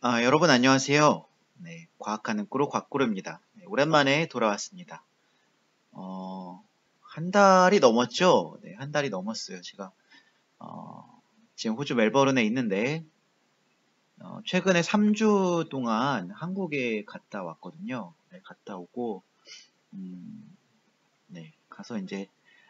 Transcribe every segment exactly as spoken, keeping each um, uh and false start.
아, 여러분 안녕하세요. 네, 과학하는 꾸루 곽꾸루입니다. 네, 오랜만에 돌아왔습니다. 어, 한 달이 넘었죠? 네, 한 달이 넘었어요. 제가 어, 지금 호주 멜버른에 있는데 어, 최근에 삼 주 동안 한국에 갔다 왔거든요. 네, 갔다 오고 음, 네, 가서 이제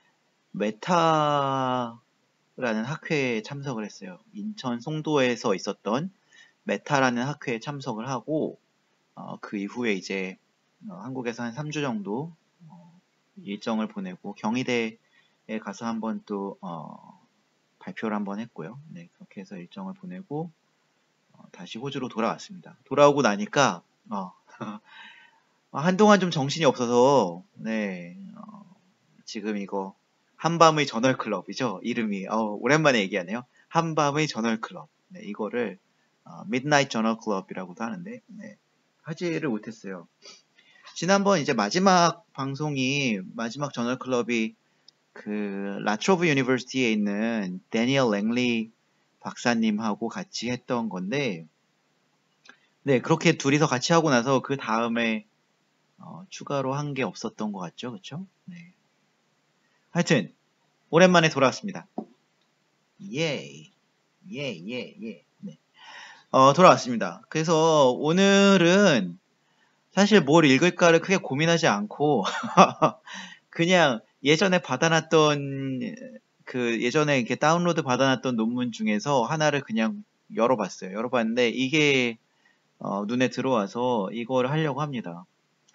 메타라는 학회에 참석을 했어요. 인천 송도에서 있었던 메타라는 학회에 참석을 하고 어, 그 이후에 이제 어, 한국에서 한 삼 주 정도 어, 일정을 보내고 경희대에 가서 한번 또 어, 발표를 한번 했고요. 네, 그렇게 해서 일정을 보내고 어, 다시 호주로 돌아왔습니다. 돌아오고 나니까 어, 한동안 좀 정신이 없어서 네, 어, 지금 이거 한밤의 저널 클럽이죠. 이름이 어, 오랜만에 얘기하네요. 한밤의 저널 클럽. 네, 이거를 어, 미드나잇 저널 클럽이라고도 하는데 네, 하지를 못했어요. 지난번 이제 마지막 방송이 마지막 저널 클럽이 그 라트로브 유니버시티에 있는 데니얼 랭리 박사님하고 같이 했던 건데 네 그렇게 둘이서 같이 하고 나서 그 다음에 어, 추가로 한 게 없었던 것 같죠, 그렇죠? 네. 하여튼 오랜만에 돌아왔습니다. 예, 예, 예, 예. 네. 어, 돌아왔습니다. 그래서 오늘은 사실 뭘 읽을까를 크게 고민하지 않고 그냥 예전에 받아놨던 그 예전에 이렇게 다운로드 받아놨던 논문 중에서 하나를 그냥 열어봤어요. 열어봤는데 이게 어, 눈에 들어와서 이걸 하려고 합니다.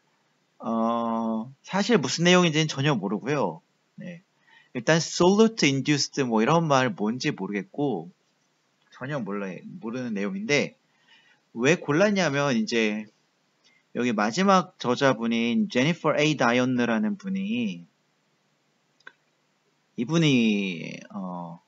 어, 사실 무슨 내용인지는 전혀 모르고요. 네. 일단 solute induced 뭐 이런 말 뭔지 모르겠고 전혀 몰라 모르는 내용인데 왜 골랐냐면 이제 여기 마지막 저자분인 제니퍼 에이 다이언느라는 분이 이분이 어,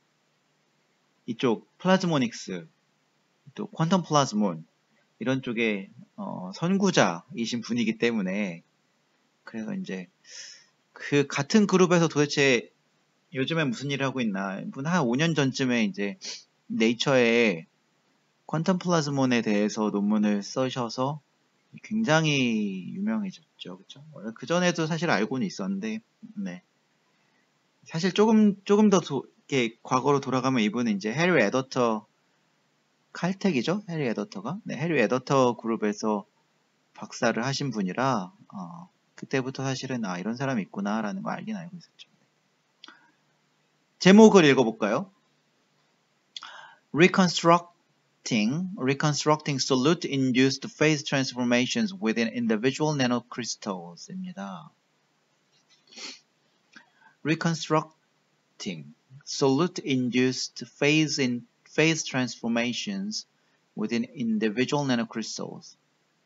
이쪽 플라즈모닉스 또 퀀텀 플라즈몬 이런 쪽에 어, 선구자이신 분이기 때문에 그래서 이제 그 같은 그룹에서 도대체 요즘에 무슨 일을 하고 있나 분 한 오 년 전쯤에 이제 네이처에 퀀텀 플라즈몬에 대해서 논문을 써셔서 굉장히 유명해졌죠. 그쵸? 그 전에도 사실 알고는 있었는데, 네. 사실 조금, 조금 더 도, 이렇게 과거로 돌아가면 이분은 이제 해리 에더터, 칼텍이죠? 해리 에더터가? 네, 해리 에더터 그룹에서 박사를 하신 분이라, 어, 그때부터 사실은, 아, 이런 사람이 있구나라는 거 알긴 알고 있었죠. 제목을 읽어볼까요? Reconstructing, reconstructing solute-induced phase transformations within individual nanocrystals.입니다. Reconstructing solute-induced phase in phase transformations within individual nanocrystals.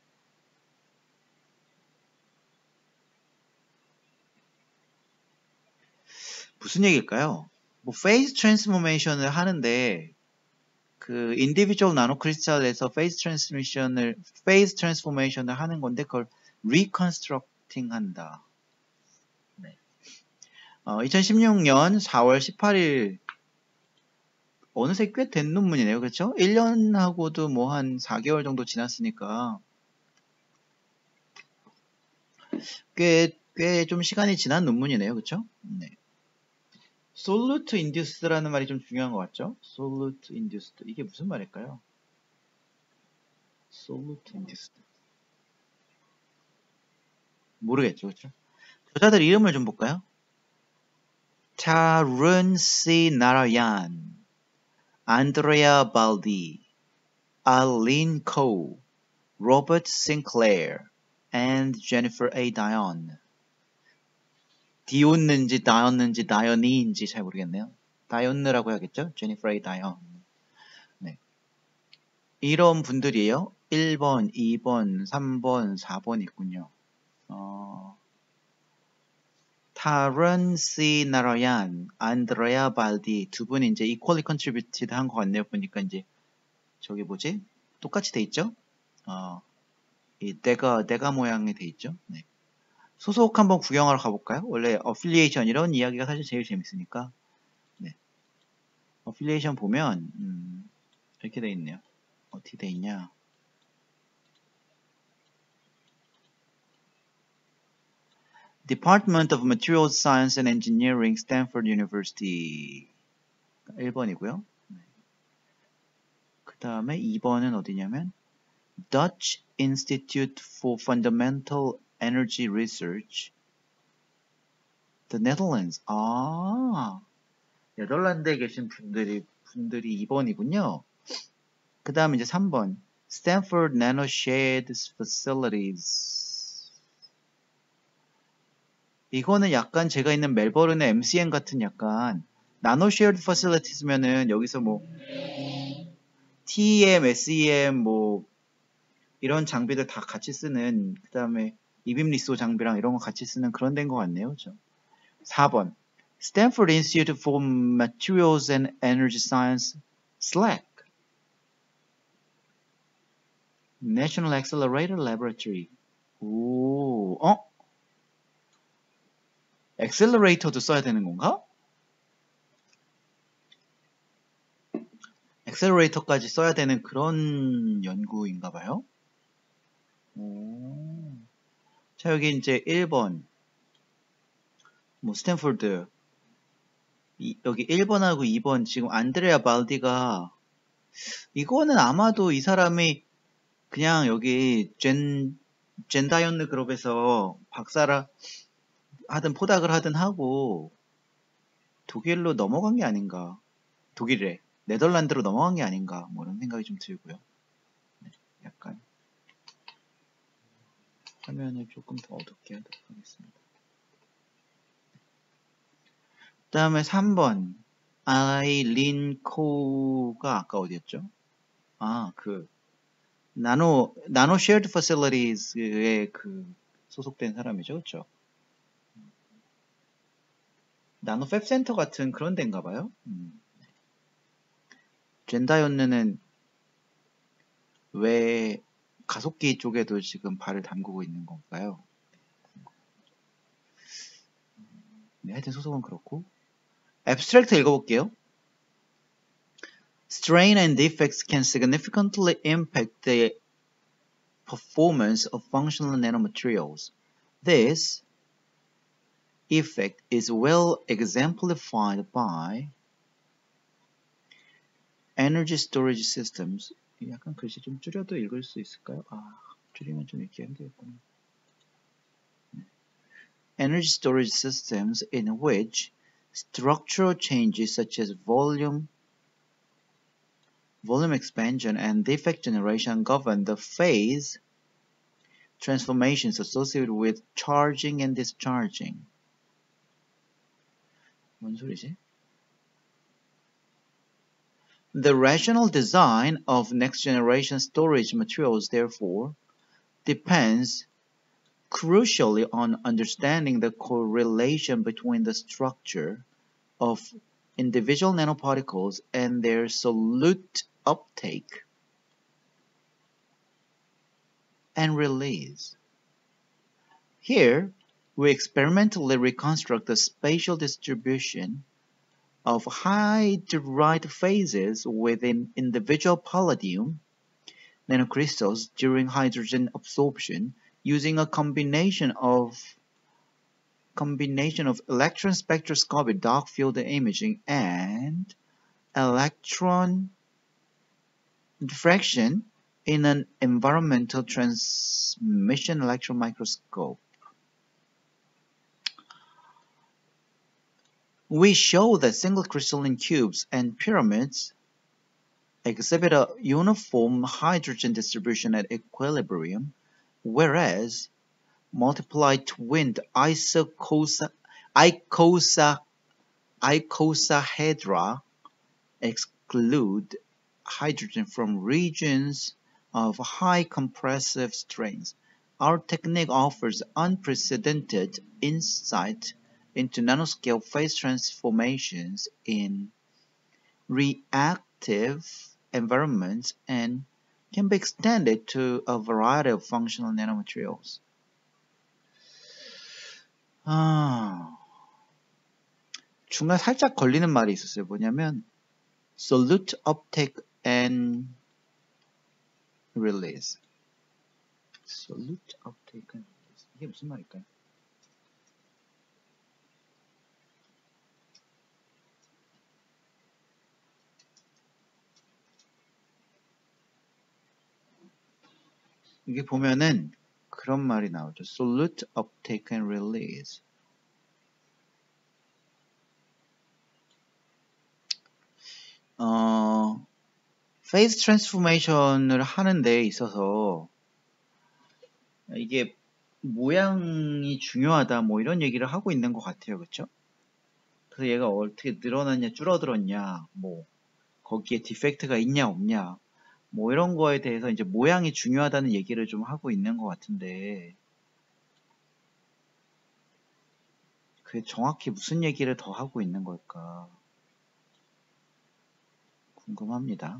무슨 얘기일까요? 뭐 phase transformation을 하는데 그 individual nanocrystal에서 phase transformation을 phase transformation을 하는 건데 그걸 reconstructing 한다. 네. 어, 이천십육 년 사월 십팔일 어느새 꽤 된 논문이네요. 그렇죠? 일 년하고도 뭐 한 사 개월 정도 지났으니까 꽤, 꽤 좀 시간이 지난 논문이네요. 그렇죠? 네. solute induced라는 말이 좀 중요한 것 같죠? solute induced. 이게 무슨 말일까요? solute induced. 모르겠죠. 그렇죠? 저자들 이름을 좀 볼까요? 타룬 씨 나라얀, 안드레아 발디, 알린 코, 로버트 싱클레어, and Jennifer A. Dion. 디온는지 다였는지 다연이인지 잘 모르겠네요. 다연느라고 해야겠죠? Jennifer A. Dion. 네. 이런 분들이에요. 일 번, 이 번, 삼 번, 사 번 있군요. 어, 타런 씨 나라얀, 안드레아 발디 두 분이 이제 equally contributed 한 것 같네요. 보니까 이제 저기 뭐지? 똑같이 돼 있죠? 어, 이 대가 대가 모양이 돼 있죠? 네. 소속 한번 구경하러 가볼까요? 원래 어필리에이션 이런 이야기가 사실 제일 재밌으니까. 네. 어필리에이션 보면 음, 이렇게 돼 있네요. 어떻게 돼 있냐? Department of Materials Science and Engineering, Stanford University. 일 번이고요. 그 다음에 이 번은 어디냐면 Dutch Institute for Fundamental Energy Research, The Netherlands. 아, 네덜란드에 계신 분들이 분들이 이 번이군요. 그 다음에 이제 삼 번 Stanford Nanoshed Facilities. 이거는 약간 제가 있는 멜버른의 엠씨엔 같은 약간 나노쉐어드 퍼실리티스면은 여기서 뭐 티이엠, 에스이엠 뭐 이런 장비들 다 같이 쓰는, 그 다음에 이빔 리소 장비랑 이런 거 같이 쓰는 그런 데인 것 같네요. 그렇죠? 사 번 Stanford Institute for Materials and Energy Science, 슬랙. National Accelerator Laboratory. 오, 어? 엑셀러레이터도 써야 되는 건가? 엑셀러레이터까지 써야 되는 그런 연구인가 봐요. 오. 자, 여기 이제 일 번 뭐 스탠포드, 이, 여기 일 번하고 이 번 지금 안드레아 발디가, 이거는 아마도 이 사람이 그냥 여기 젠 젠다이언느 그룹에서 박사라 하든 포닥을 하든 하고 독일로 넘어간 게 아닌가, 독일에 네덜란드로 넘어간 게 아닌가, 뭐 이런 생각이 좀 들고요. 네, 약간 화면을 조금 더 어둡게 하도록 하겠습니다. 그 다음에 삼 번 아일린 코가 아까 어디였죠? 아, 그 나노 나노 쉐어드 퍼실리티즈에 그 소속된 사람이죠, 그렇죠? 나노 팹 센터 같은 그런 데인가 봐요. 음. 젠다이언느는 왜 가속기 쪽에도 지금 발을 담그고 있는 건가요? 네, 하여튼 소속은 그렇고. 앱스트랙트 읽어볼게요. Strain and defects can significantly impact the performance of functional nanomaterials. This effect is well exemplified by energy storage systems. 약간 글씨 좀 줄여도 읽을 수 있을까요? 아, 줄이면 좀 읽기 힘들겠구나. Energy storage systems in which structural changes such as volume, volume expansion and defect generation govern the phase transformations associated with charging and discharging. 뭔 소리지? The rational design of next-generation storage materials, therefore, depends crucially on understanding the correlation between the structure of individual nanoparticles and their solute uptake and release. Here, we experimentally reconstruct the spatial distribution of hydride phases within individual palladium nanocrystals during hydrogen absorption using a combination of combination of electron spectroscopy, dark field imaging, and electron diffraction in an environmental transmission electron microscope. We show that single crystalline cubes and pyramids exhibit a uniform hydrogen distribution at equilibrium, whereas multiply twinned isocosa, icosa, icosahedra exclude hydrogen from regions of high compressive strength. Our technique offers unprecedented insight into nanoscale phase transformations in reactive environments and can be extended to a variety of functional nanomaterials. 아, 중간에 살짝 걸리는 말이 있었어요. 뭐냐면 solute uptake and release. solute uptake and release. 이게 무슨 말일까요? 이게 보면은 그런 말이 나오죠. Solute uptake and release. 어, phase transformation을 하는 데 있어서 이게 모양이 중요하다 뭐 이런 얘기를 하고 있는 것 같아요. 그쵸? 그래서 얘가 어떻게 늘어났냐 줄어들었냐 뭐 거기에 디펙트가 있냐 없냐 뭐 이런 거에 대해서 이제 모양이 중요하다는 얘기를 좀 하고 있는 것 같은데 그게 정확히 무슨 얘기를 더 하고 있는 걸까 궁금합니다.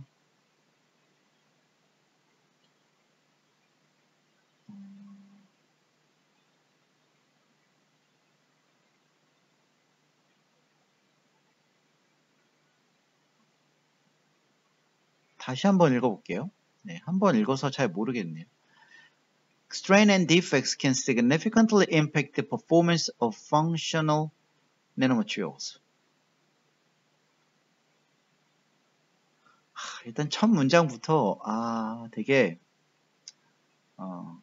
다시 한번 읽어볼게요. 네, 한번 읽어서 잘 모르겠네요. Strain and defects can significantly impact the performance of functional nanomaterials. 하, 일단 첫 문장부터 아 되게 어,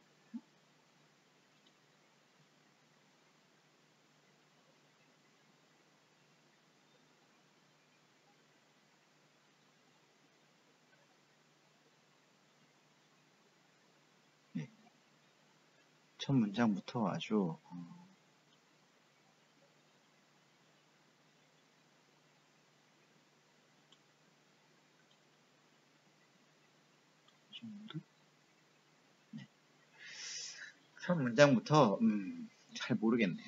네, 첫 문장부터 아주 어, 네, 첫 문장부터 음, 잘 모르겠네요.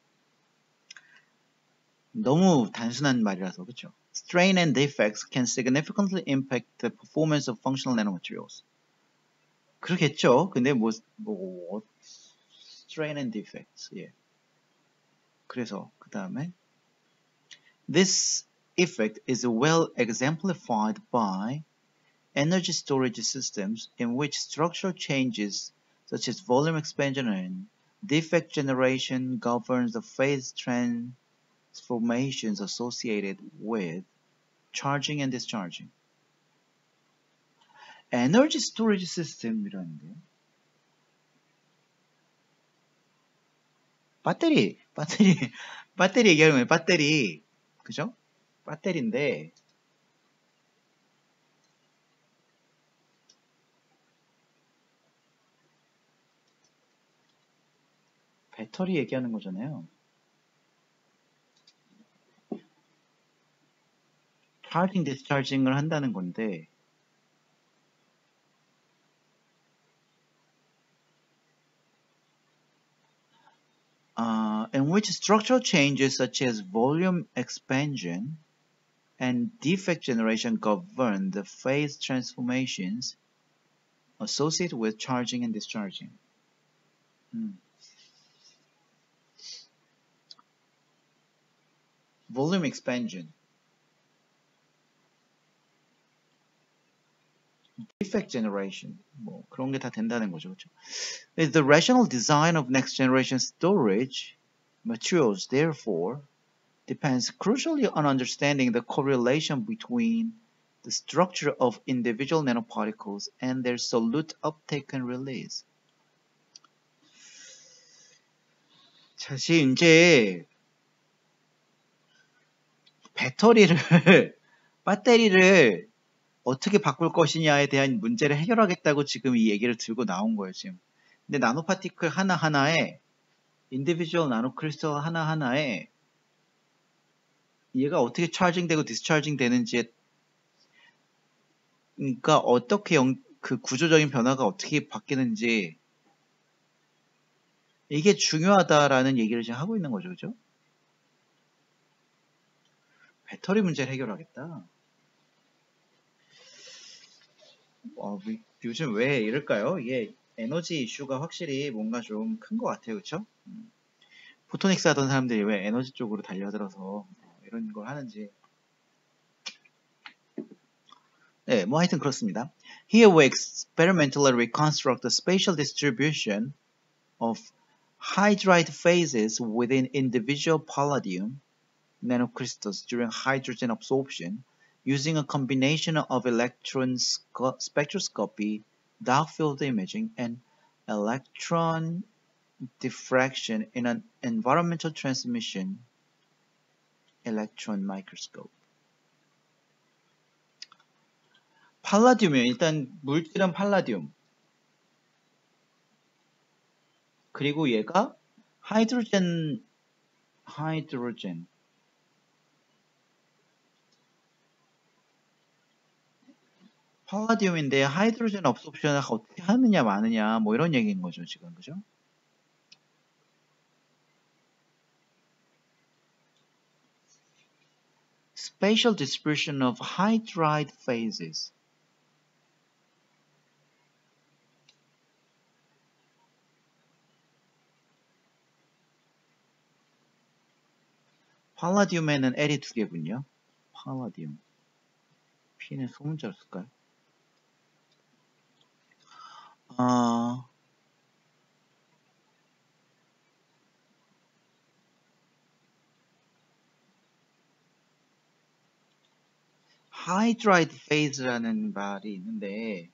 너무 단순한 말이라서 그렇죠. Strain and defects can significantly impact the performance of functional nanomaterials. 그렇겠죠. 근데 뭐, 뭐 strain and defects. 예. 그래서 그 다음에 This effect is well exemplified by energy storage systems in which structural changes such as volume expansion and defect generation governs the phase transformations associated with charging and discharging. 에너지 스토리지 시스템이라는데요. 배터리, 배터리, 배터리 얘기하는 거예요. 배터리, 그죠? 배터리인데 배터리 얘기하는 거잖아요. 차징, 디스차징을 한다는 건데 uh, in which structural changes such as volume expansion and defect generation govern the phase transformations associated with charging and discharging. 음. volume expansion, defect generation, 뭐 그런 게 다 된다는 거죠, 그렇죠? The rational design of next generation storage materials, therefore, depends crucially on understanding the correlation between the structure of individual nanoparticles and their solute uptake and release. 사실 이제 배터리를 배터리를 어떻게 바꿀 것이냐에 대한 문제를 해결하겠다고 지금 이 얘기를 들고 나온 거예요, 지금. 근데 나노파티클 하나하나에 인디비주얼 나노크리스탈 하나하나에 얘가 어떻게 차징되고 디스차징 되는지에 그러니까 어떻게 영, 그 구조적인 변화가 어떻게 바뀌는지 이게 중요하다라는 얘기를 지금 하고 있는 거죠, 그죠? 배터리 문제를 해결하겠다. 어, 요즘 왜 이럴까요? 이게 에너지 이슈가 확실히 뭔가 좀 큰 것 같아요, 그쵸? 음. 포토닉스 하던 사람들이 왜 에너지 쪽으로 달려들어서 이런 걸 하는지. 네, 뭐 하여튼 그렇습니다. Here we experimentally reconstruct the spatial distribution of hydride phases within individual palladium nanocrystals during hydrogen absorption using a combination of electron spectroscopy dark field imaging, and electron diffraction in an environmental transmission electron microscope. 팔라듐이요. 일단 물질은 팔라듐. 그리고 얘가 하이드로젠, 하이드로젠. 팔라듐인데 하이드로젠 업소션을 어떻게 하느냐 마느냐 뭐 이런 얘기인 거죠 지금, 그죠? Spatial distribution of hydride phases. 팔라듐에는 L이 두 개군요. 팔라듐. P는 소문자로 쓸까요? 어... hydride phase라는 말이 있는데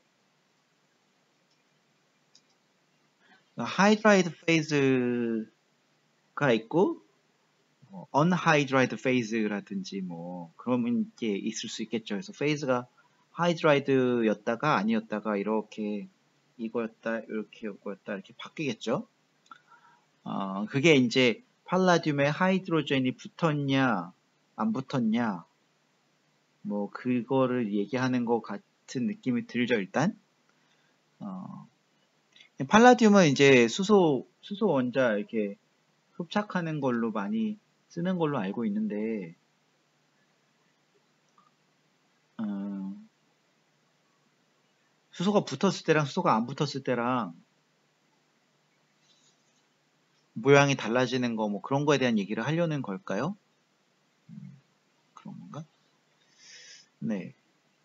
hydride phase가 있고 뭐 unhydride phase라든지 뭐 그런 게 있을 수 있겠죠. 그래서 phase가 hydride였다가 아니었다가 이렇게 이거였다 이렇게 이거였다 이렇게 바뀌겠죠. 어, 그게 이제 팔라듐에 하이드로젠이 붙었냐 안 붙었냐 뭐 그거를 얘기하는 것 같은 느낌이 들죠. 일단 어, 팔라듐은 이제 수소 수소 원자 이렇게 흡착하는 걸로 많이 쓰는 걸로 알고 있는데 어, 수소가 붙었을 때랑 수소가 안 붙었을 때랑 모양이 달라지는 거 뭐 그런 거에 대한 얘기를 하려는 걸까요? 음, 그런 건가? 네.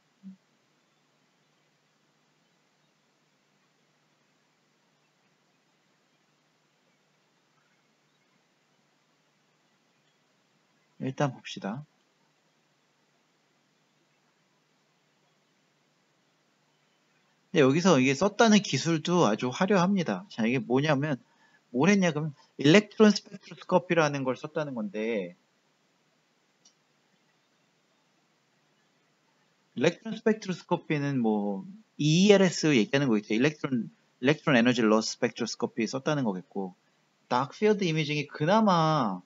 일단 봅시다. 근데 여기서 이게 썼다는 기술도 아주 화려합니다. 자, 이게 뭐냐면 뭘 했냐 그러면 일렉트론 스펙트로스코피라는 걸 썼다는 건데 일렉트론 스펙트로스코피는 뭐 이이엘에스 얘기하는 거겠죠. 일렉트론 일렉트론 에너지 로스 스펙트로스코피 썼다는 거겠고 다크필드 이미징이 그나마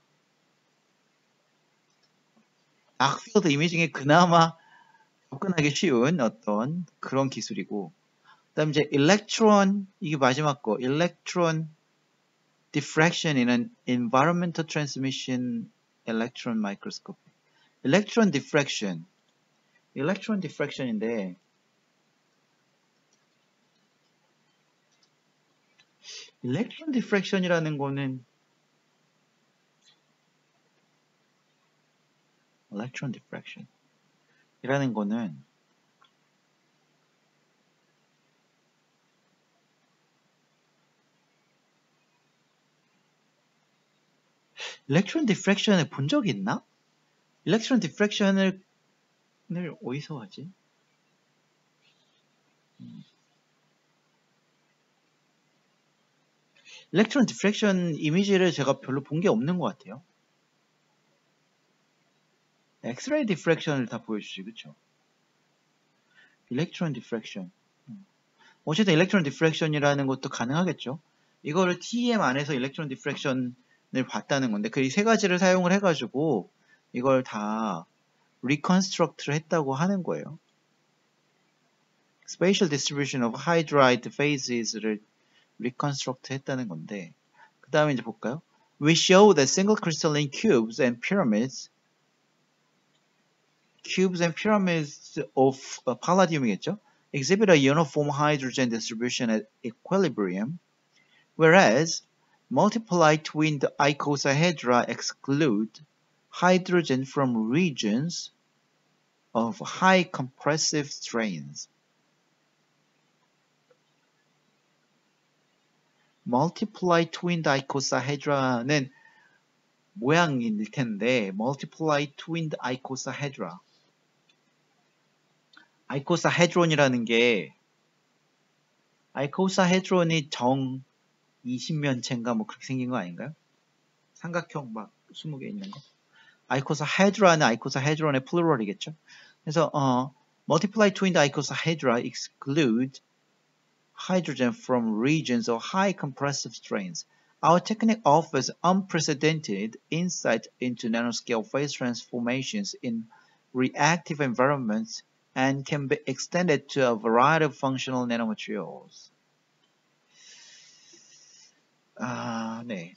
다크필드 이미징이 그나마 접근하기 쉬운 어떤 그런 기술이고 그 다음 이제 electron 이게 마지막 거 electron diffraction in an environmental transmission electron microscope electron diffraction electron diffraction인데 electron diffraction이라는 거는 electron diffraction 이라는 거는 electron diffraction을 본 적이 있나? electron diffraction을 어디서 하지? 음. electron diffraction 이미지를 제가 별로 본 게 없는 것 같아요. 엑스레이 diffraction을 다 보여주지, 그쵸? electron diffraction. 어쨌든 electron diffraction이라는 것도 가능하겠죠. 이거를 티이엠 안에서 electron diffraction을 봤다는 건데 그 세 가지를 사용을 해가지고 이걸 다 reconstruct를 했다고 하는 거예요. spatial distribution of hydride phases를 reconstruct 했다는 건데 그 다음에 이제 볼까요? We show that single crystalline cubes and pyramids cubes and pyramids of uh, palladium이겠죠? exhibit a uniform hydrogen distribution at equilibrium, whereas multiply twinned icosahedra exclude hydrogen from regions of high compressive strains. multiply twinned icosahed라는 모양일 텐데 multiply twinned icosahedra 아이코사헤드론이라는 게 아이코사헤드론이 정 이십 면체인가 뭐 그렇게 생긴 거 아닌가요? 삼각형 막 스무 개 있는 거. 아이코사헤드라는 아이코사헤드론의 플루럴이겠죠. 그래서 어, multiply twinned icosahedra exclude hydrogen from regions of high compressive strains. Our technique offers unprecedented insight into nanoscale phase transformations in reactive environments and can be extended to a variety of functional nanomaterials. 아, 네.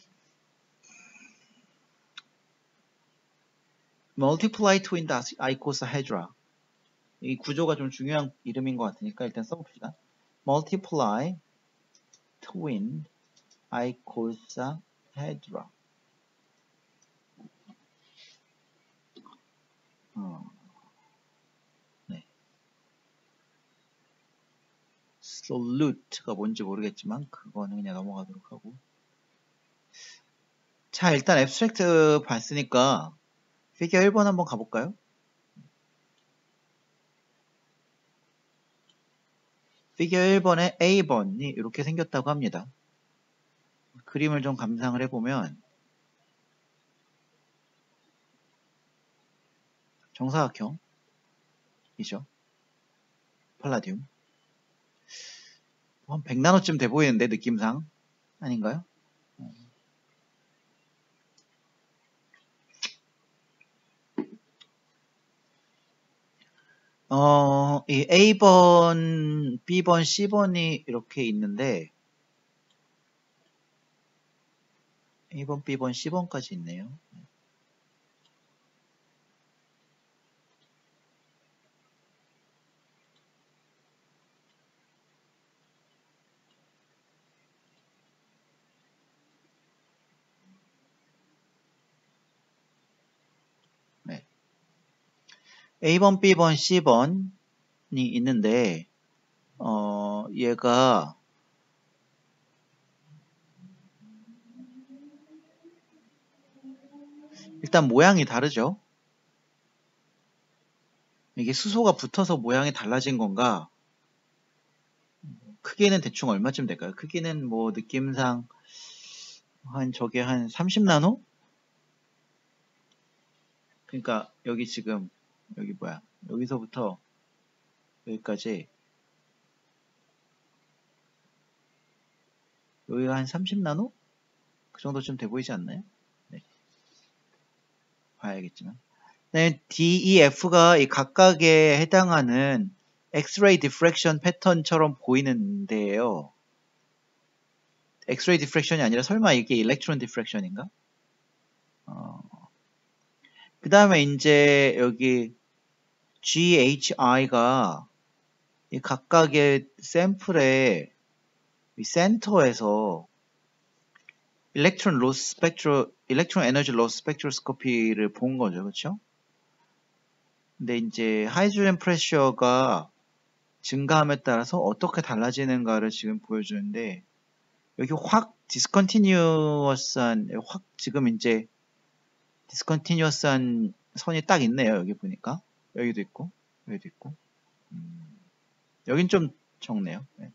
Multiply twinned icosahedra. 이 구조가 좀 중요한 이름인 것 같으니까 일단 써봅시다. Multiply twinned icosahedra. 어, 네. solute가 뭔지 모르겠지만 그거는 그냥 넘어가도록 하고. 자, 일단 앱스트랙트 봤으니까 피겨 일 번 한번 가볼까요? 피겨 일 번에 에이 번이 이렇게 생겼다고 합니다. 그림을 좀 감상을 해보면 정사각형이죠. 팔라듐. 한 백 나노쯤 돼 보이는데 느낌상 아닌가요? 어, 이 에이 번, 비 번, 씨 번이 이렇게 있는데 에이 번, 비 번, 씨 번까지 있네요. 네. 에이 번, 비 번, 씨 번이 있는데 어, 얘가 일단 모양이 다르죠. 이게 수소가 붙어서 모양이 달라진 건가? 크기는 대충 얼마쯤 될까요? 크기는 뭐 느낌상 한 저게 한 삼십 나노? 그러니까 여기 지금 여기 뭐야? 여기서부터 여기까지 여기가 한 삼십 나노? 그 정도쯤 돼 보이지 않나요? 네, 봐야겠지만. 네, 디, 이, F가 이 각각에 해당하는 엑스레이 디프렉션 패턴처럼 보이는데요. 엑스레이 디프렉션이 아니라 설마 이게 일렉트론 디프렉션인가? 어, 그 다음에 이제 여기 지, 에이치, 아이가 이 각각의 샘플의 이 센터에서 일렉트론 로스 스펙트로, 일렉트론 에너지 로스 스펙트로스코피를 본 거죠. 그렇죠? 근데 이제 하이드로젠 프레셔가 증가함에 따라서 어떻게 달라지는가를 지금 보여주는데 여기 확 디스컨티뉴어스한 확 지금 이제 디스컨티뉴어스한 선이 딱 있네요. 여기 보니까 여기도 있고 여기도 있고 음, 여긴 좀 적네요. 네.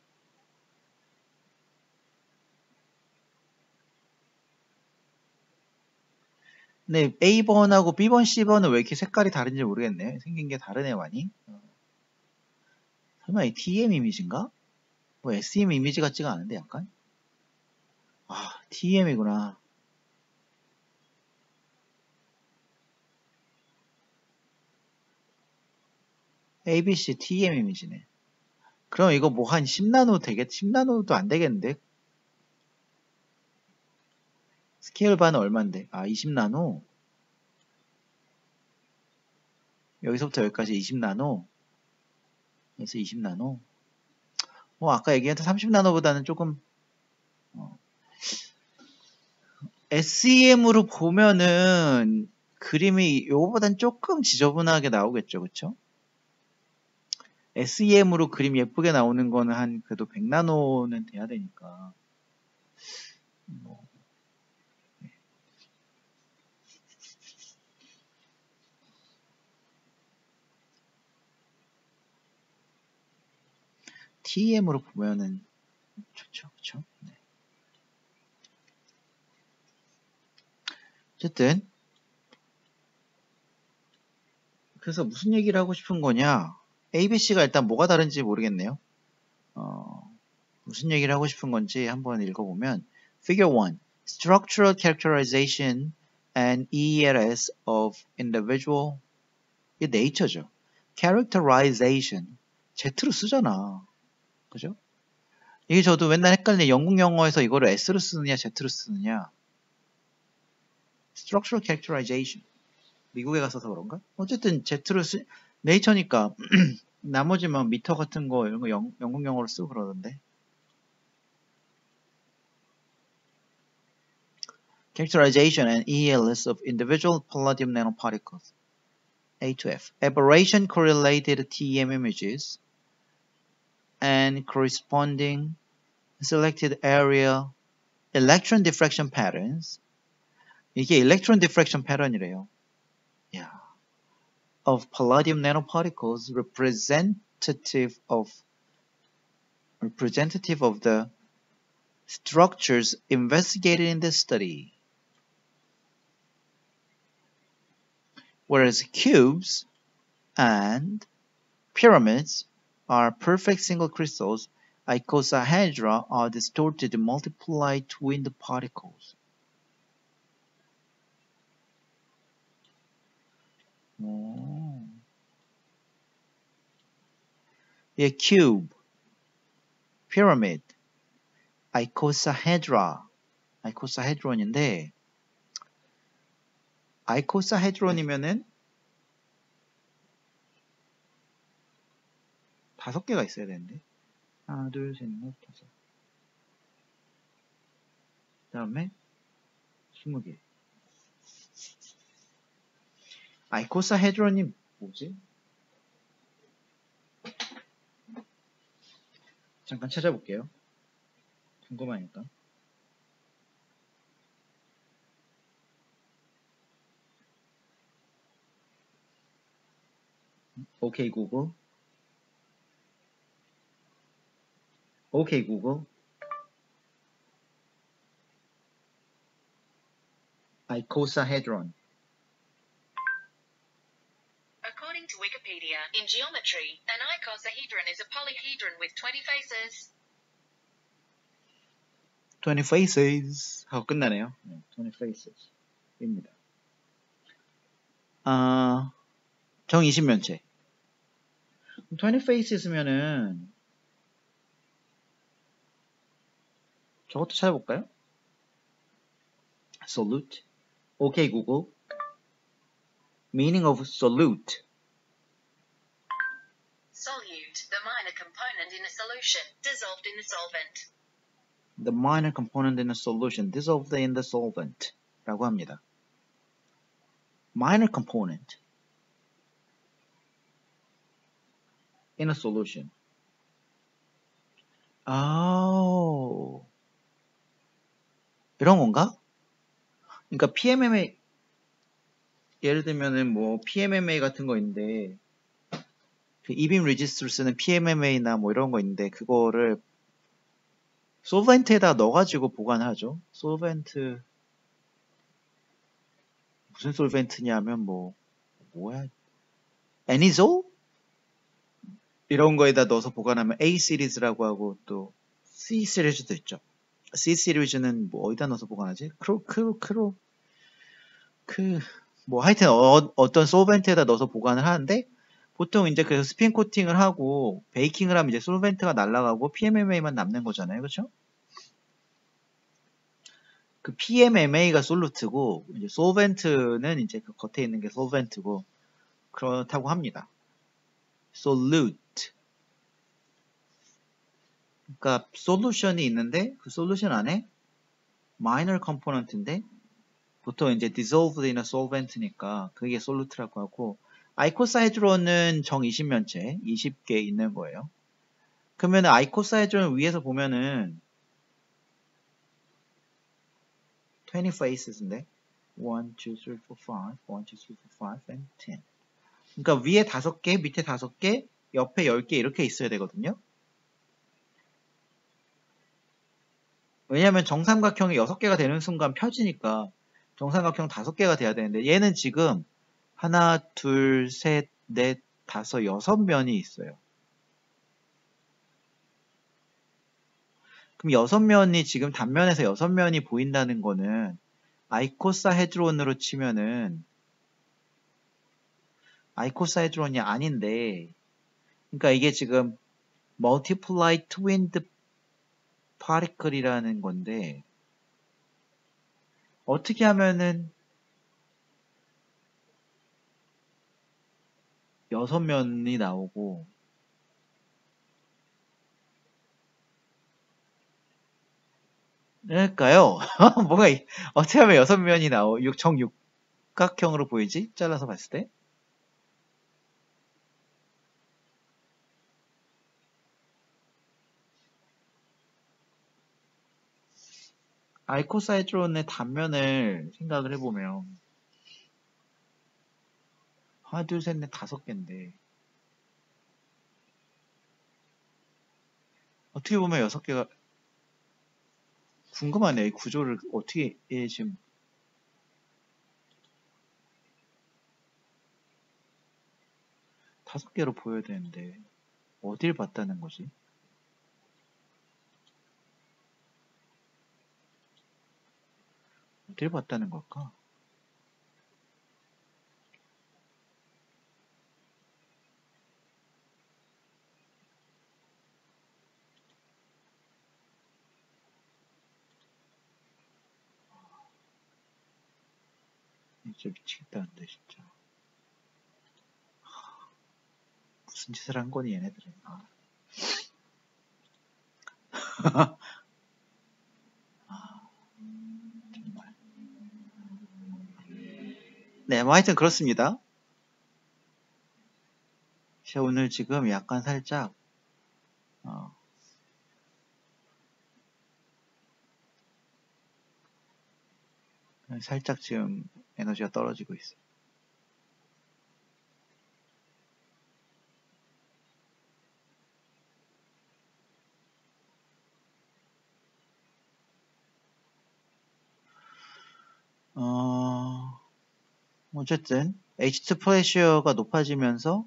근데 에이 번하고 비 번, 씨 번은 왜 이렇게 색깔이 다른지 모르겠네. 생긴 게 다르네 많이. 어. 설마 이 티 엠 이미지인가? 뭐 에스 엠 이미지 같지가 않은데 약간? 아, 티 엠이구나. 에이 비 씨 티 엠 이미지네. 그럼 이거 뭐 한 십 나노 되겠, 십 나노도 안 되겠는데? 스케일 반은 얼만데? 아, 이십 나노? 여기서부터 여기까지 이십 나노? 여기서 이십 나노? 뭐 아까 얘기했던 삼십 나노보다는 조금 어, 에스 이 엠으로 보면은 그림이 이거보단 조금 지저분하게 나오겠죠, 그쵸? 에스 이 엠으로 그림 예쁘게 나오는 거는 한 그래도 백 나노는 돼야 되니까 뭐. 티 엠으로 보면은 않죠. 그쵸? 네. 어쨌든 그래서 무슨 얘기를 하고 싶은 거냐? 에이비씨가 일단 뭐가 다른지 모르겠네요. 어, 무슨 얘기를 하고 싶은 건지 한번 읽어보면 Figure one. Structural characterization and E L S of individual. 이게 네이처죠. Characterization. Z로 쓰잖아. 그죠? 이게 저도 맨날 헷갈리네. 영국 영어에서 이거를 S로 쓰느냐 Z로 쓰느냐. Structural characterization. 미국에 갔어서 그런가? 어쨌든 Z로 쓰, 네이처니까 나머지 막 미터 같은 거 이런 거 영, 영국 영어로 쓰고 그러던데. Characterization and E L S of individual palladium nanoparticles. A to F. Aberration correlated T M images and corresponding selected area electron diffraction patterns. 이게 electron diffraction pattern이래요. 야. Of palladium nanoparticles representative of representative of the structures investigated in this study. Whereas cubes and pyramids are perfect single crystals, icosahedra are distorted multiplied twin particles. 오. 예, cube, pyramid, icosahedra, icosahedron인데 icosahedron이면은 다섯 개가 있어야 되는데 하나, 둘, 셋, 넷, 다섯. 그 다음에 스무 개. 아이코사헤드론이 뭐지? 잠깐 찾아볼게요. 궁금하니까. 오케이 구글. 오케이 구글. Icosahedron. According to Wikipedia, in geometry, an icosahedron is a polyhedron with twenty faces. twenty faces 하고 끝나네요. 네, twenty faces 입니다. 아, 정 이십 면체. twenty faces면은 저것도 찾아볼까요? Solute. 오케이 구글. Meaning of solute. Solute, the minor component in a solution, dissolved in the solvent. The minor component in a solution dissolved in the solvent 라고 합니다. Minor component in a solution. 아, 이런 건가? 그러니까 피엠엠에이 예를 들면은 뭐 피엠엠에이 같은 거 있는데 그 이빔 리지스트로 쓰는 피엠엠에이나 뭐 이런 거 있는데 그거를 솔벤트에다 넣어가지고 보관하죠. 솔벤트 무슨 솔벤트냐면 뭐 뭐야 애니솔 이런 거에다 넣어서 보관하면 A 시리즈라고 하고 또 C 시리즈도 있죠. C 시리즈는 뭐 어디다 넣어서 보관하지? 크로 크로 크로 그 뭐 하여튼 어, 어떤 솔벤트에다 넣어서 보관을 하는데 보통 이제 그래서 스핀 코팅을 하고 베이킹을 하면 이제 솔벤트가 날아가고 피엠엠에이만 남는 거잖아요. 그렇죠? 그 피엠엠에이가 솔루트고 이제 솔벤트는 이제 그 겉에 있는 게 솔벤트고 그렇다고 합니다. 솔루트. 그러니까 솔루션이 있는데 그 솔루션 안에 minor component인데 보통 이제 dissolved in a solvent니까 그게 솔루트라고 하고 아이코사헤드론은 정 이십 면체 이십 개 있는 거예요. 그러면 아이코사헤드론 위에서 보면은 twenty faces인데 one, two, three, four, five, one, two, three, four, five, and ten. 그러니까 위에 다섯 개, 밑에 다섯 개, 옆에 열 개 이렇게 있어야 되거든요. 왜냐면 정삼각형이 여섯 개가 되는 순간 펴지니까 정삼각형 다섯 개가 돼야 되는데 얘는 지금 하나, 둘, 셋, 넷, 다섯, 여섯 면이 있어요. 그럼 여섯 면이 지금 단면에서 여섯 면이 보인다는 거는 아이코사헤드론으로 치면은 아이코사헤드론이 아닌데, 그러니까 이게 지금 multiply twinned particle이라는 건데 어떻게 하면은 여섯 면이 나오고 그럴까요? 뭐가 이- 어떻게 하면 여섯 면이 나오 육 정육각형으로 보이지? 잘라서 봤을 때 아이코사헤드론의 단면을 생각을 해보면 하나, 둘, 셋, 넷, 다섯 개인데 어떻게 보면 여섯 개가 궁금하네. 이 구조를 어떻게 얘 지금 다섯 개로 보여야 되는데 어딜 봤다는 거지? 어딜 봤다는 걸까? 진짜 미치겠다는데 진짜 무슨 짓을 한 거니 얘네들은. 아. 정말. 네, 뭐 하여튼 그렇습니다. 제가 오늘 지금 약간 살짝 어, 살짝 지금 에너지가 떨어지고 있어요. 어, 어쨌든 에이치 투 프레셔가 높아지면서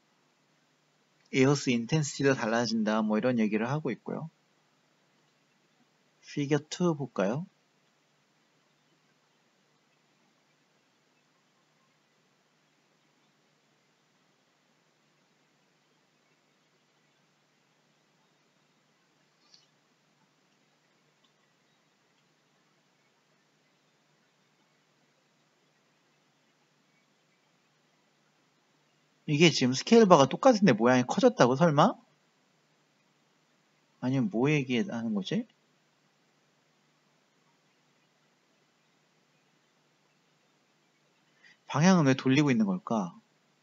에어스 인텐시티도 달라진다 뭐 이런 얘기를 하고 있고요. 피겨 투 볼까요? 이게 지금 스케일 바가 똑같은데 모양이 커졌다고 설마? 아니면 뭐 얘기하는 거지? 방향은 왜 돌리고 있는 걸까?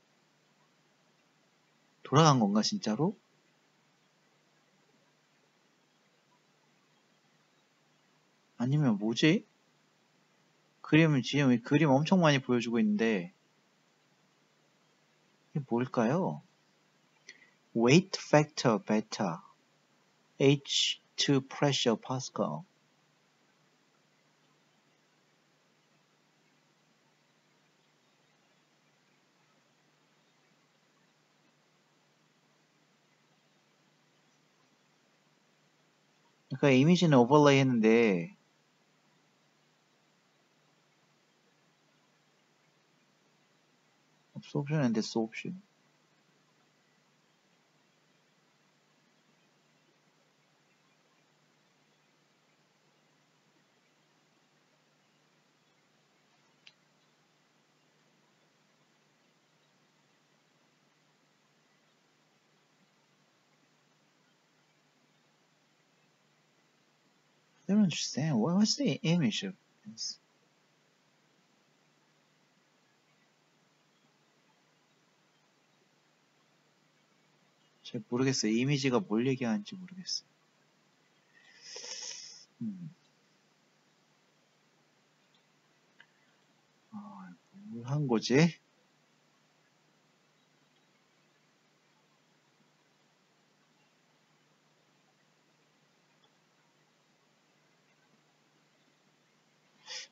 돌아간 건가 진짜로? 아니면 뭐지? 그림은 지금 그림 엄청 많이 보여주고 있는데 이게 뭘까요? weight factor beta 에이치 투 pressure Pascal. 그러니까 이미지는 오버레이 했는데 absorption and desorption. I don't understand. What was the image of this? 잘 모르겠어요. 이미지가 뭘 얘기하는지 모르겠어요. 음. 아, 뭘 한 거지?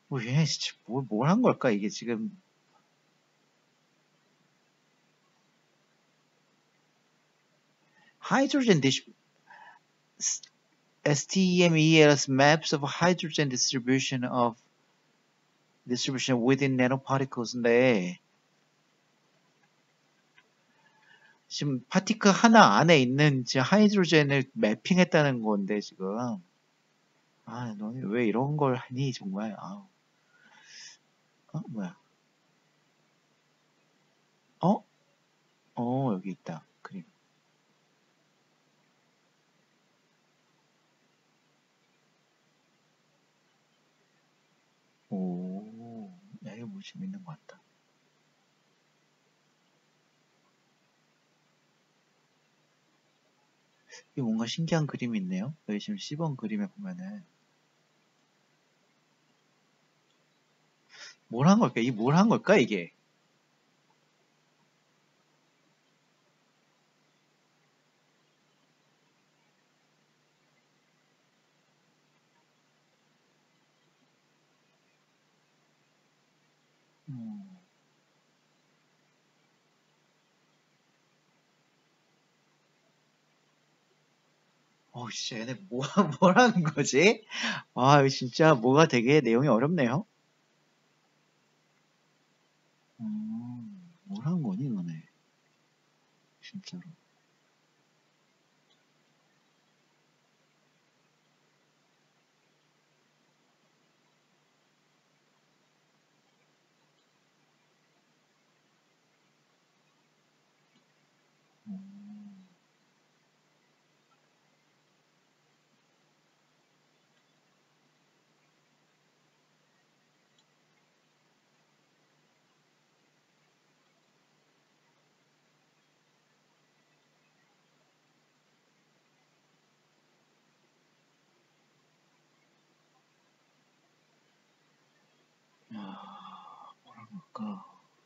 뭐 얘네 진짜 뭘, 뭘 한 걸까 이게 지금. hydrogen dis STEMEL's maps of hydrogen distribution of distribution within nanoparticles인데 지금 파티클 하나 안에 있는 지금 하이드로젠을 매핑했다는 건데 지금. 아, 너네 왜 이런 걸 하니 정말. 아우. 어, 뭐야? 어? 어, 여기 있다. 그림. 오, 야, 이거 뭐 재밌는 것 같다. 이게 뭔가 신기한 그림이 있네요. 여기 지금 십 번 그림에 보면은. 뭘 한 걸까? 이게 뭘 한 걸까, 이게? 음. 어우, 진짜 얘네 뭐, 뭘 하는 거지? 아, 이거 진짜 뭐가 되게 내용이 어렵네요. 음, 뭘 한 거니, 너네? 진짜로. 음. 아, 뭐란 걸까?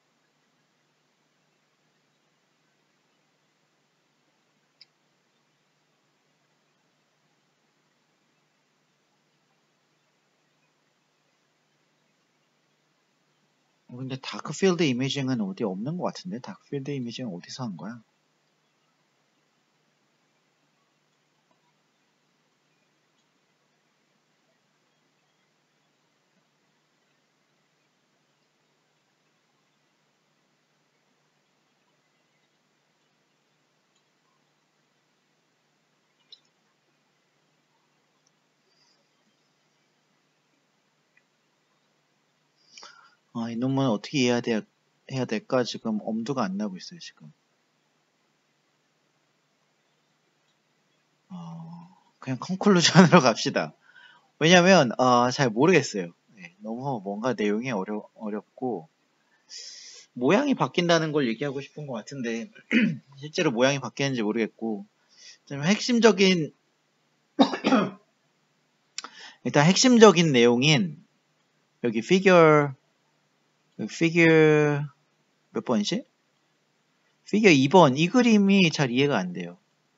어, 근데 다크필드 이미징은 어디 없는 것 같은데? 다크필드 이미징은 어디서 한 거야? 아, 이 논문 어떻게 이해해야 돼, 해야 될까? 지금 엄두가 안 나고 있어요, 지금. 어, 그냥 컨클루전으로 갑시다. 왜냐면, 어, 잘 모르겠어요. 네, 너무 뭔가 내용이 어려, 어렵고, 모양이 바뀐다는 걸 얘기하고 싶은 것 같은데, 실제로 모양이 바뀌는지 모르겠고, 좀 핵심적인, 일단 핵심적인 내용인, 여기 피겨, 피겨, 몇 번이지? 피겨 이 번, 이 그림이 잘 이해가 안 돼요.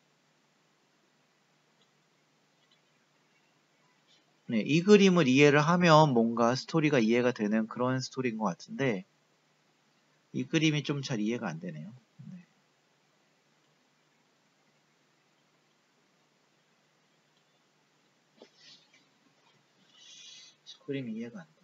네, 이 그림을 이해를 하면 뭔가 스토리가 이해가 되는 그런 스토리인 것 같은데, 이 그림이 좀 잘 이해가 안 되네요. 네. 그림이 이해가 안 돼.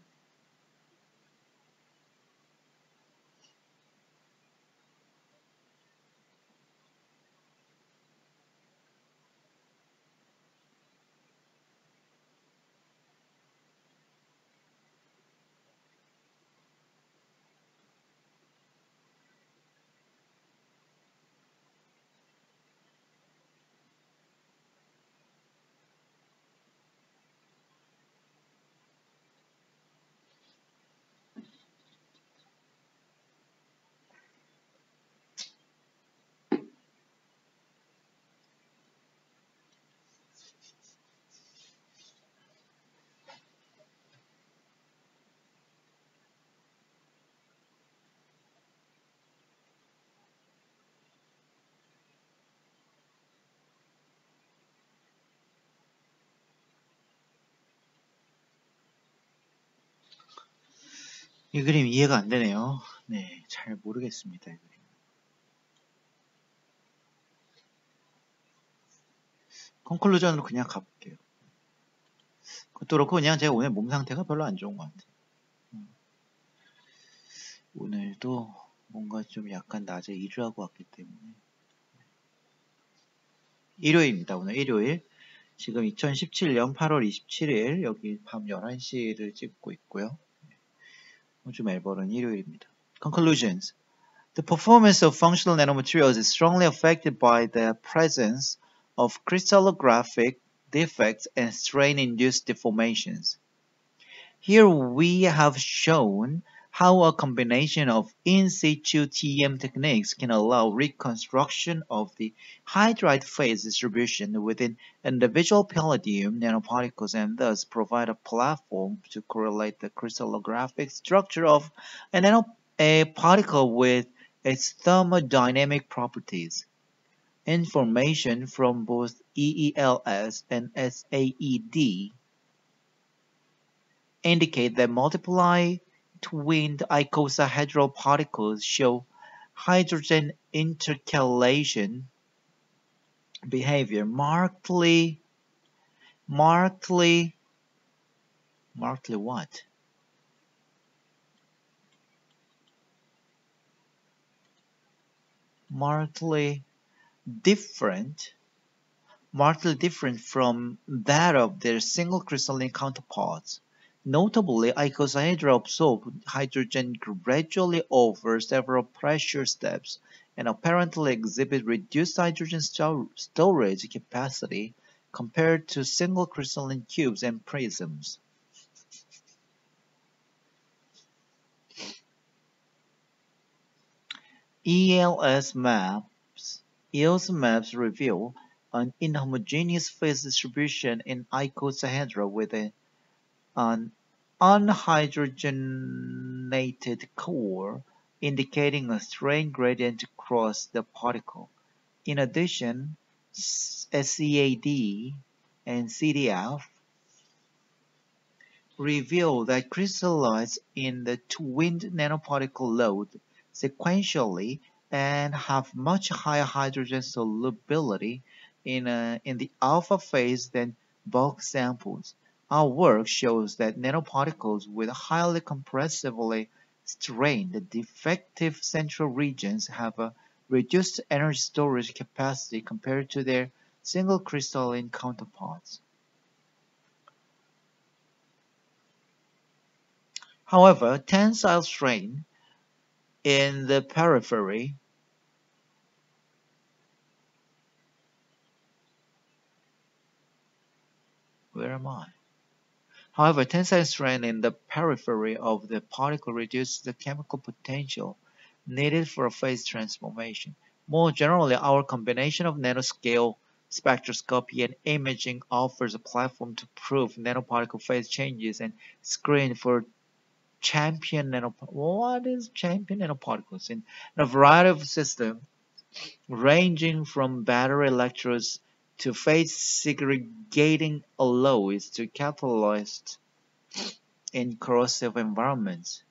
이 그림 이해가 안 되네요. 네, 잘 모르겠습니다. 이 그림. 컨클루전으로 그냥 가볼게요. 그것도 그렇고 그냥 제가 오늘 몸 상태가 별로 안 좋은 것 같아요. 음. 오늘도 뭔가 좀 약간 낮에 일을 하고 왔기 때문에 일요일입니다. 오늘 일요일. 지금 이천십칠 년 팔월 이십칠일 여기 밤 열한 시를 찍고 있고요. 호주 멜버른 일요일입니다. Conclusions. The performance of functional nanomaterials is strongly affected by the presence of crystallographic defects and strain-induced deformations. Here we have shown how a combination of in situ T M techniques can allow reconstruction of the hydride phase distribution within individual palladium nanoparticles and thus provide a platform to correlate the crystallographic structure of a, nano, a particle with its thermodynamic properties. Information from both E E L S and S A E D indicate that multiply twinned icosahedral particles show hydrogen intercalation behavior markedly, markedly, markedly what? Markedly different, markedly different from that of their single crystalline counterparts. Notably, icosahedra absorb hydrogen gradually over several pressure steps and apparently exhibit reduced hydrogen stor storage capacity compared to single crystalline cubes and prisms. E L S maps, E L S maps reveal an inhomogeneous phase distribution in icosahedra with a, an unhydrogenated core, indicating a strain gradient across the particle. In addition, S E A D and C D F reveal that crystallize in the twinned nanoparticle load sequentially and have much higher hydrogen solubility in, a, in the alpha phase than bulk samples. Our work shows that nanoparticles with highly compressively strained defective central regions have a reduced energy storage capacity compared to their single crystalline counterparts. However, tensile strain in the periphery where am I? However, tensile strain in the periphery of the particle reduces the chemical potential needed for a phase transformation. More generally, our combination of nanoscale spectroscopy and imaging offers a platform to prove nanoparticle phase changes and screen for champion nanoparticles. What is champion nanoparticles? In a variety of systems, ranging from battery electrodes to phase segregating alloys to catalysts in corrosive environments.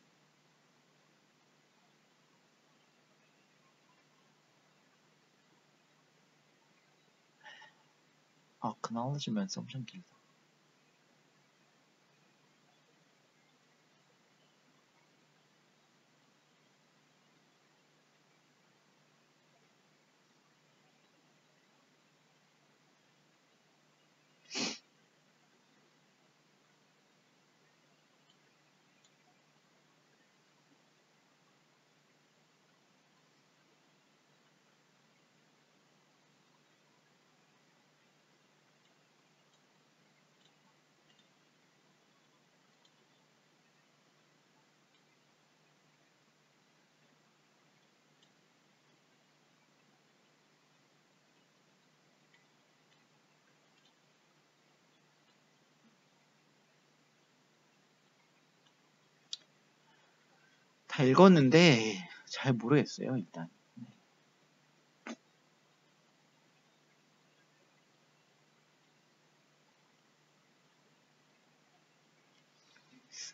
Acknowledgements 엄청 길다. 다 읽었는데 잘 모르겠어요, 일단.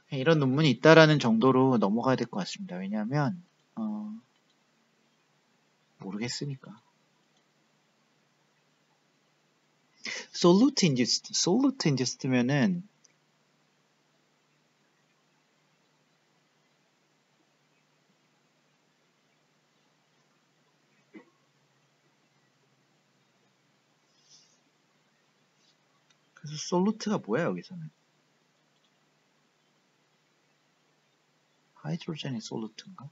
이런 논문이 있다라는 정도로 넘어가야 될 것 같습니다. 왜냐하면 어, 모르겠으니까. 솔루트 인듀스트, 솔루트 인듀스트면은 그래서 솔루트가 뭐야 여기서는? 하이드로젠이 솔루트인가?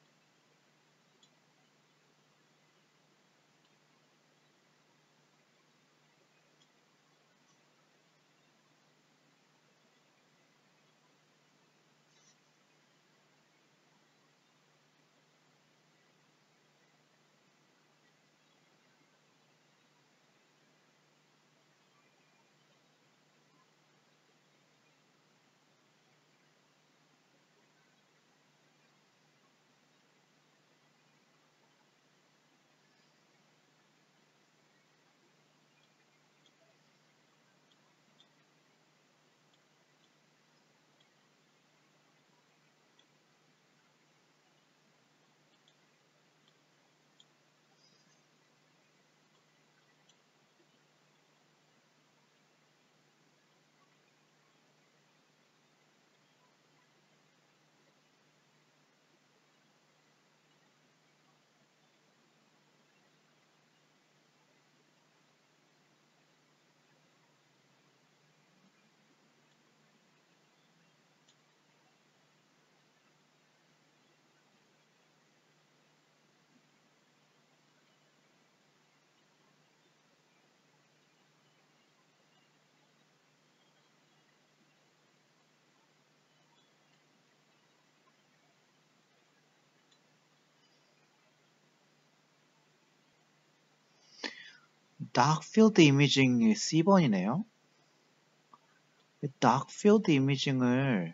다크필드 이미징이 씨 번이네요. 다크필드 이미징을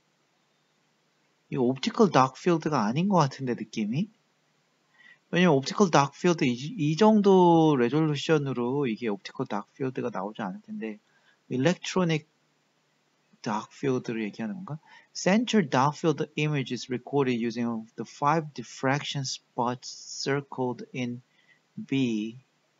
이 옵티컬 다크필드가 아닌 것 같은데 느낌이? 왜냐면 옵티컬 다크필드 이, 이 정도 레졸루션으로 이게 옵티컬 다크필드가 나오지 않을 텐데 일렉트로닉 다크필드를 얘기하는 건가? Center dark field image is recorded using the five diffraction spots circled in B.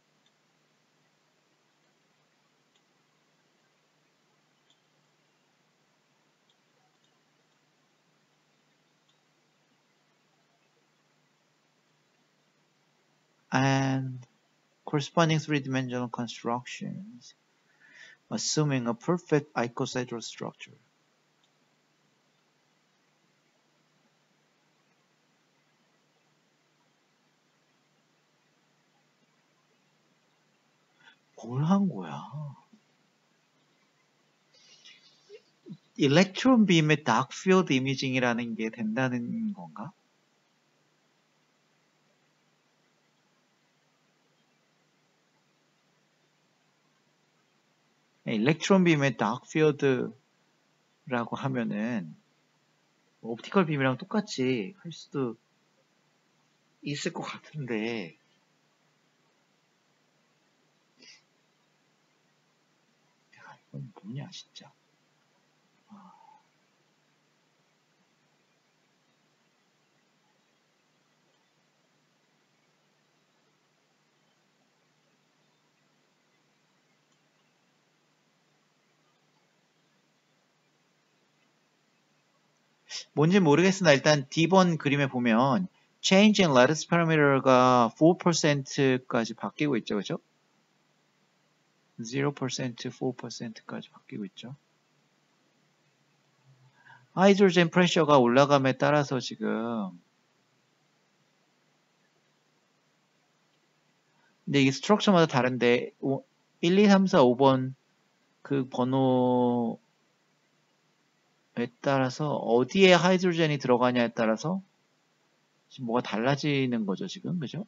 And corresponding three-dimensional constructions, assuming a perfect icosahedral structure. 뭘 한 거야? 일렉트론 빔의 다크필드 이미징이라는 게 된다는 건가? 일렉트론 빔의 다크필드라고 하면은 옵티컬 빔이랑 똑같이 할 수도 있을 것 같은데 야, 이건 뭐냐 진짜. 뭔지 모르겠으나 일단 D번 그림에 보면 change in lattice parameter가 four percent까지 바뀌고 있죠, 그죠? zero percent, four percent까지 바뀌고 있죠. 하이드로젠 프레셔가 올라감에 따라서 지금 근데 이게 스트럭처마다 다른데 일, 이, 삼, 사, 오 번 그 번호에 따라서 어디에 하이드로젠이 들어가냐에 따라서 지금 뭐가 달라지는 거죠, 지금. 그죠?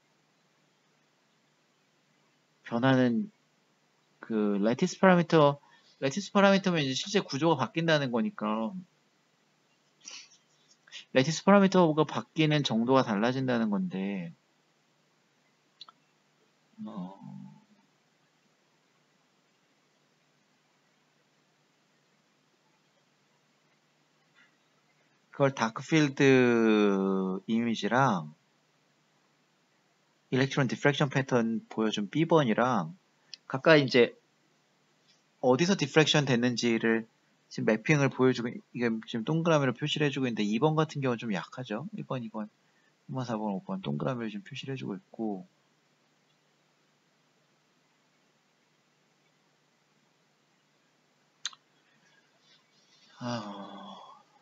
변화는 그 레티스 파라미터 레티스 파라미터면 이제 실제 구조가 바뀐다는 거니까 레티스 파라미터가 바뀌는 정도가 달라진다는 건데 어, 그걸 다크필드 이미지랑 일렉트론 디프렉션 패턴 보여준 B번이랑 각각 이제 어디서 디프렉션 됐는지를 지금 매핑을 보여주고, 이게 지금 동그라미로 표시를 해주고 있는데 이 번 같은 경우는 좀 약하죠. 일 번, 이 번, 삼 번, 사 번, 오 번 동그라미로 지금 표시를 해주고 있고, 아,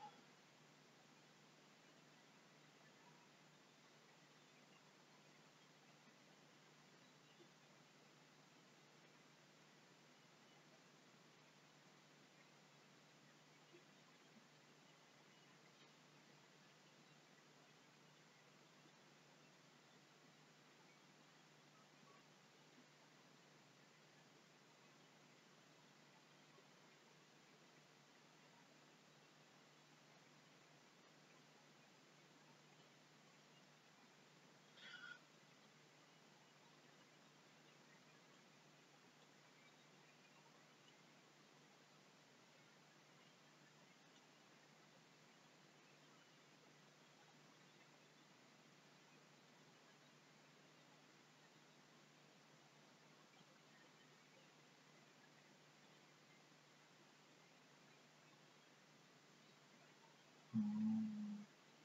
음,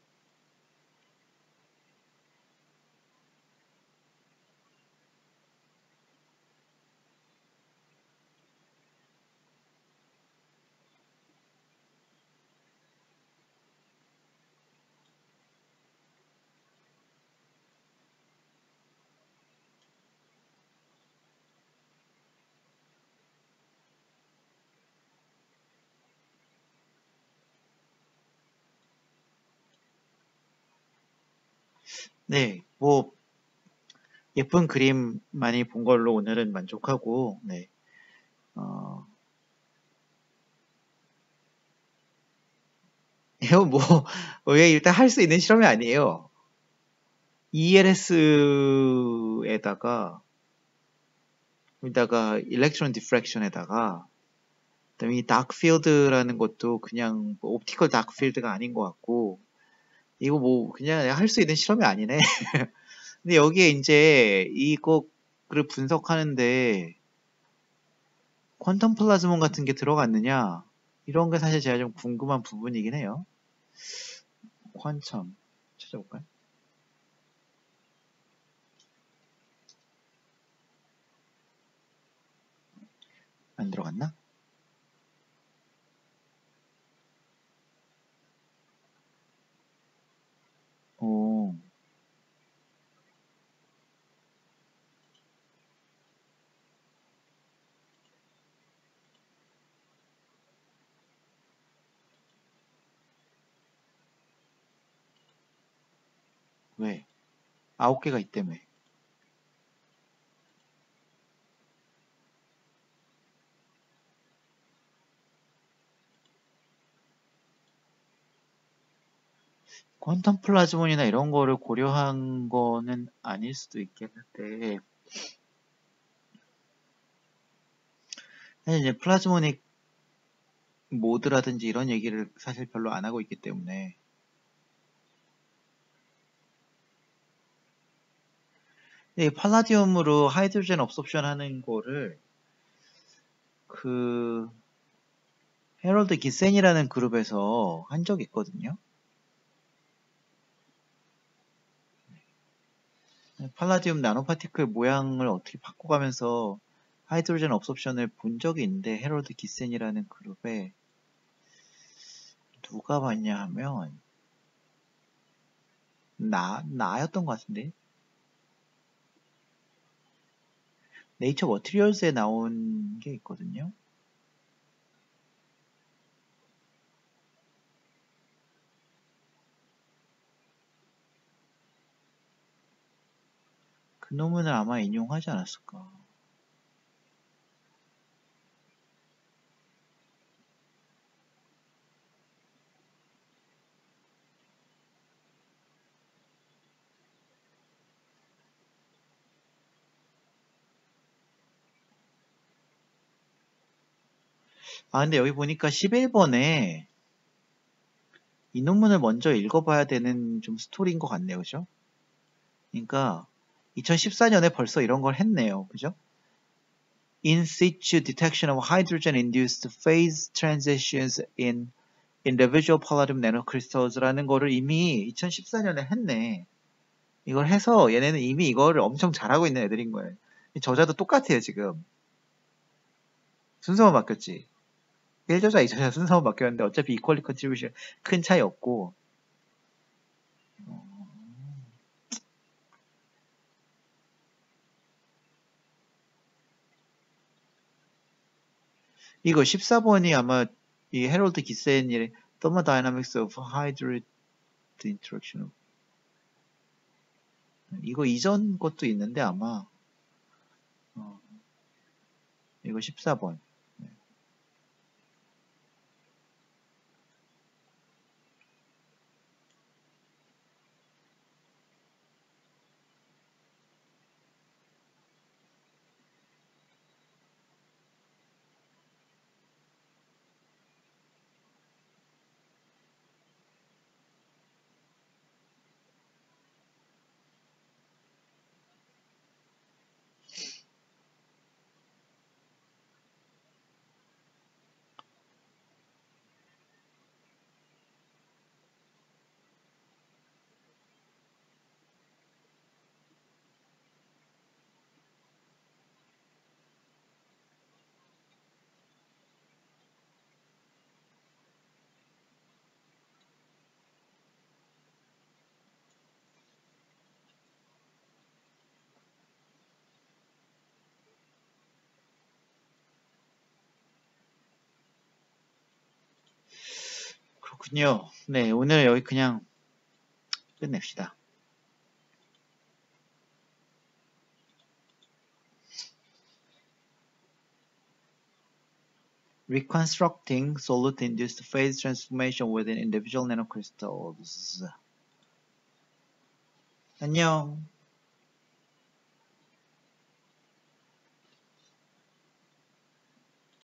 네, 뭐 예쁜 그림 많이 본 걸로 오늘은 만족하고, 네, 어, 이거 뭐, 왜 일단 할 수 있는 실험이 아니에요. 이엘에스에다가, 여기다가 일렉트론 디프렉션에다가, 그다음에 이 다크필드라는 것도 그냥 뭐 옵티컬 다크필드가 아닌 것 같고, 이거 뭐 그냥 할 수 있는 실험이 아니네. 근데 여기에 이제 이거를 분석하는데 퀀텀 플라즈몬 같은 게 들어갔느냐, 이런 게 사실 제가 좀 궁금한 부분이긴 해요. 퀀텀 찾아볼까요? 안 들어갔나? 오, 왜? 아홉 개가 있다며. 퀀텀 플라즈몬이나 이런 거를 고려한 거는 아닐 수도 있겠는데, 사실 이제 플라즈모닉 모드라든지 이런 얘기를 사실 별로 안 하고 있기 때문에, 이 팔라디움으로 하이드로젠 업소션 하는 거를 그 헤럴드 기센이라는 그룹에서 한 적이 있거든요. 팔라디움 나노파티클 모양을 어떻게 바꿔가면서 하이드로젠 업소션을 본 적이 있는데, 헤럴드 기센이라는 그룹에 누가 봤냐 하면 나 나였던 것 같은데, 네이처 머티리얼스에 나온 게 있거든요. 그 논문을 아마 인용하지 않았을까. 아, 근데 여기 보니까 십일 번에 이 논문을 먼저 읽어봐야 되는 좀 스토리인 것 같네요. 그죠? 그러니까 이천십사 년에 벌써 이런 걸 했네요. 그죠? In situ detection of hydrogen-induced phase transitions in individual palladium nanocrystals라는 거를 이미 이천십사 년에 했네. 이걸 해서 얘네는 이미 이거를 엄청 잘하고 있는 애들인 거예요. 저자도 똑같아요, 지금. 순서만 바뀌었지. 일 저자, 이 저자 순서만 바뀌었는데 어차피 이퀄리 컨트리뷰션 큰 차이 없고. 이거 십사 번이 아마 이 헤럴드 기센이 Thermodynamics of Hydrogen Interaction. 이거 이전 것도 있는데 아마 어, 이거 십사 번. 그렇군요. 네, 오늘 여기 그냥 끝냅시다. Reconstructing solute-induced phase transformation within individual nanocrystals. 안녕.